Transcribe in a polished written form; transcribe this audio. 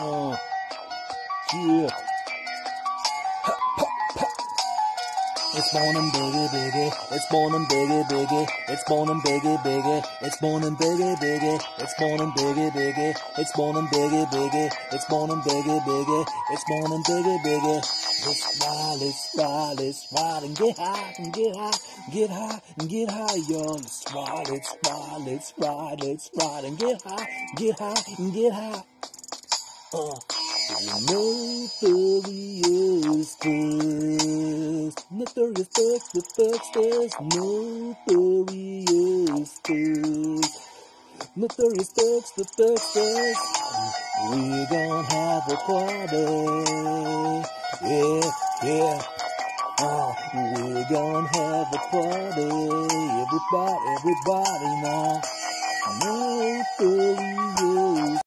Yeah. It's morning, biggie, biggie. It's morning, biggie, biggie. It's morning, biggie, biggie. It's morning, biggie, biggie. It's morning, biggie, biggie. It's morning, biggie, biggie. It's morning, biggie, biggie. It's morning, biggie, biggie. Let's ride and get high and get high, get high and get high, y'all. Let's ride and get high and get high. Notorious thugs, notorious thugs, the thugsters, notorious thugs, notorious thugs, the thugsters. We're gonna have a party, yeah. We're gonna have a party, everybody now. Notorious